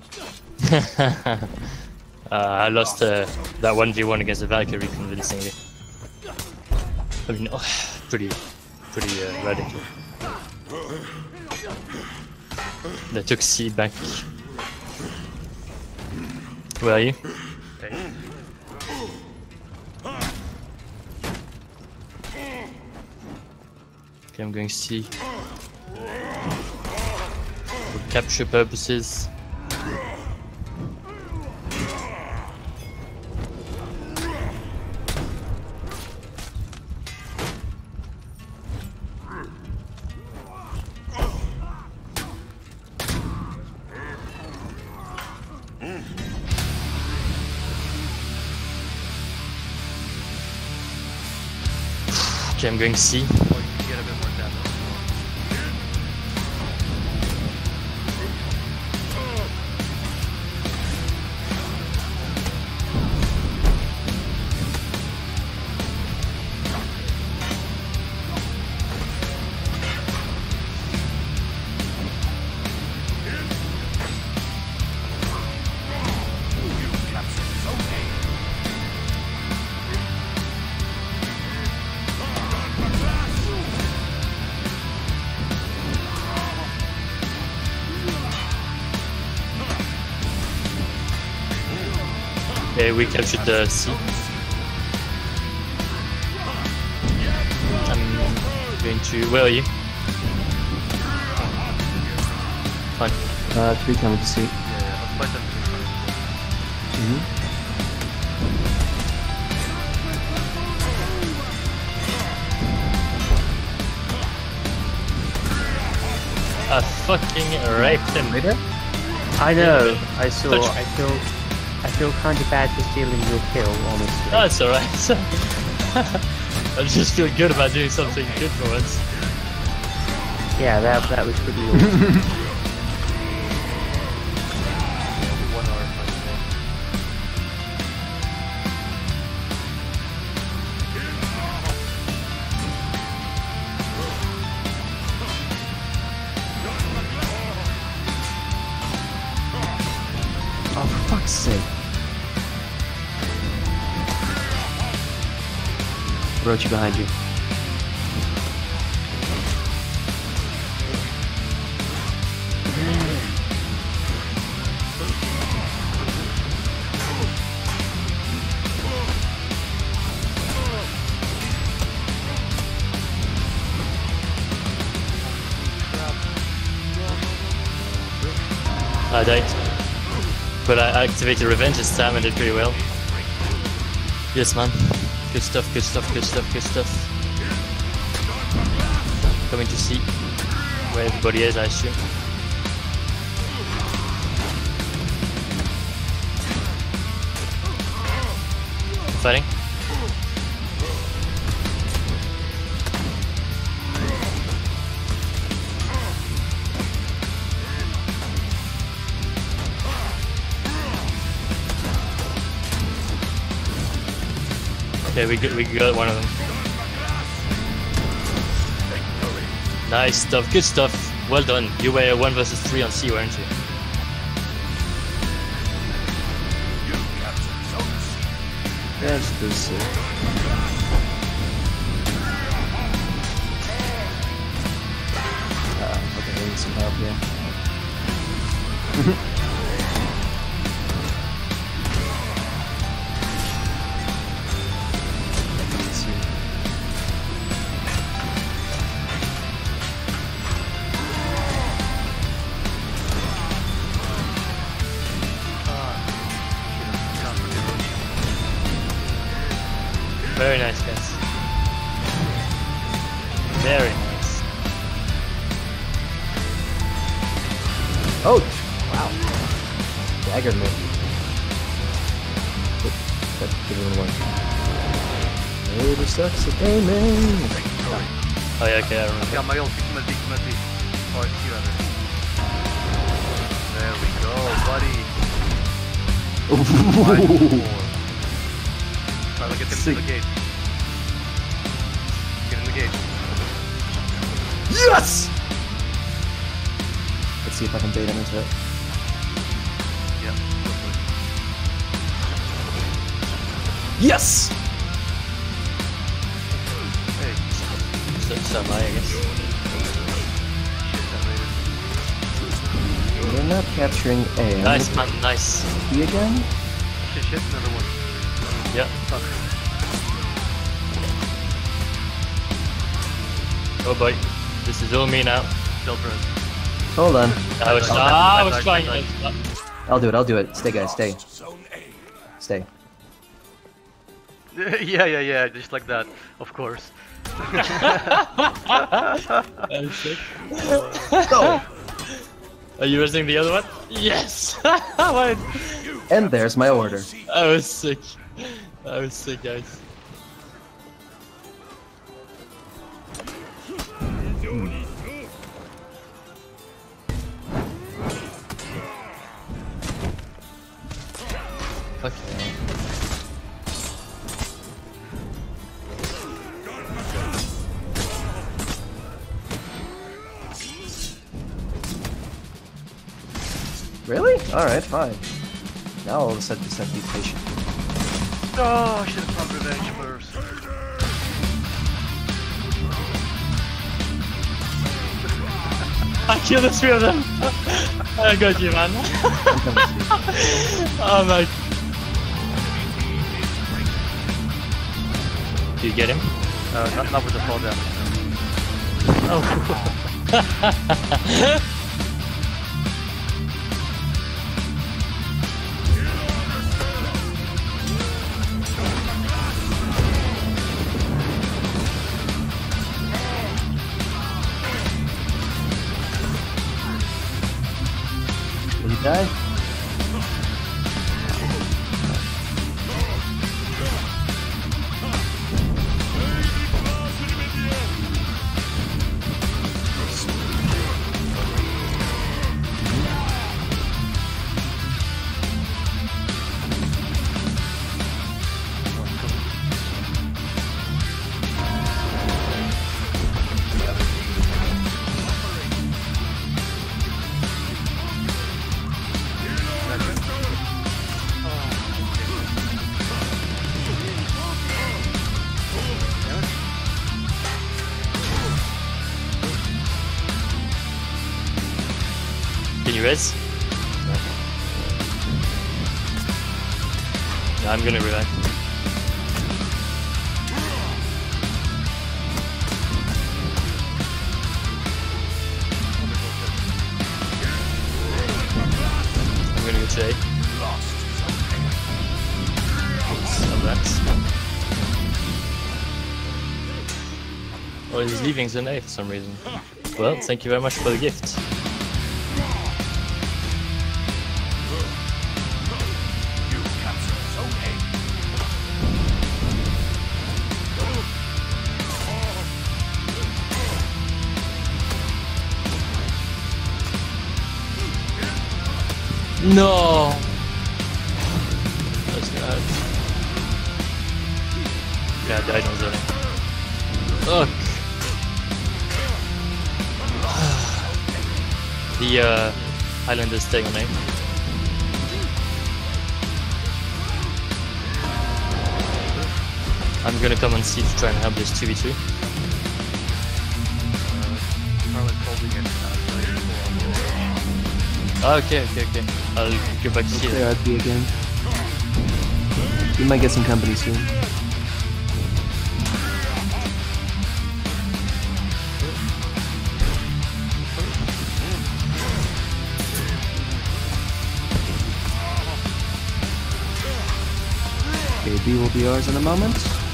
I lost that 1v1 against the Valkyrie convincingly. I mean, pretty radical. They took C back. Where are you? Okay, I'm going C. For capture purposes. Okay, I'm going C. Okay, we captured the C. I'm going to... Where are you? Fine. 3 coming to C. Yeah, let's fight them. I fucking raped him. Later? I know. I saw. I feel kind of bad for stealing your kill, honestly. Oh, it's alright. I just feel good about doing something good for once. Yeah, that was pretty awesome. Oh, for fuck's sake. Roach behind you. I died. But I activated Revenge this time and did pretty well. Yes, man. Good stuff, good stuff, good stuff, good stuff. Coming to see where everybody is, I assume. Fighting. Okay, we got one of them. Nice stuff, good stuff. Well done. You were 1 versus 3 on C, weren't you? That's the sick. Okay, I need some help here. Very nice, guys. Very nice. Oh! Wow. Daggered me. That didn't work. Oh, the sucks at aiming! Oh yeah, okay, I remember. Got my ult, come on, or you rather. There we go, buddy. Try to get them to the gate. Get in the gate. Yes! Let's see if I can bait him into it. Yeah. Go for it. Yes! Hey, So am I guess. shit, that rated. We're not capturing A. Nice, man, nice. B again? Shit, another one. Yeah. Fuck. Oh boy. This is all me now. Delta. Hold on. I was back, trying. back. I'll do it. Stay, guys, stay. Stay. Yeah, just like that, of course. I'm sick. Go! Are you resing the other one? Yes! What? And there's my order. I was sick. I was sick, guys. Okay. Really? Alright, fine. Now all of a sudden just have to be patient. Oh, I should have found revenge first. I killed the three of them! I got you, man. Oh my. Do you get him? Not with the fall damage. Oh. Will you die? Can you res? No, I'm gonna revive. I'm gonna go today. Some rats. Oh, he's leaving Zone A for some reason. Well, thank you very much for the gift. No! That's gonna hurt. Yeah, I died on Zone. Look! The island is staying on A. I'm gonna come on C to try and help this 2v2. Harlan's holding it. Okay. I'll go back to C. There I'd be again. You might get some company soon. Okay, B will be ours in a moment.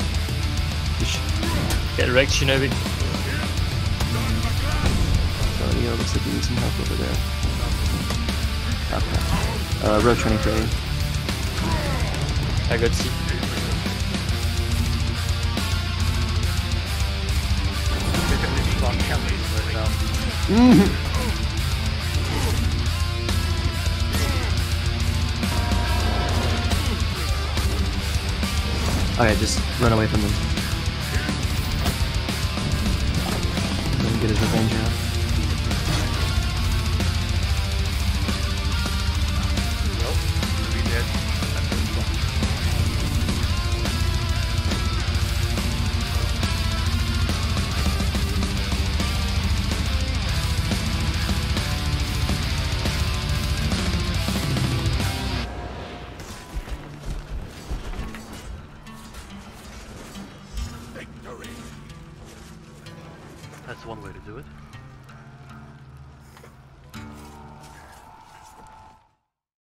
Get wrecked, Shinobi. Oh, yeah, looks like we need some help over there. Okay. Road training for A. I got C. Basically strong counties right now. Alright, just run away from them. Let him get his revenge out. That's one way to do it.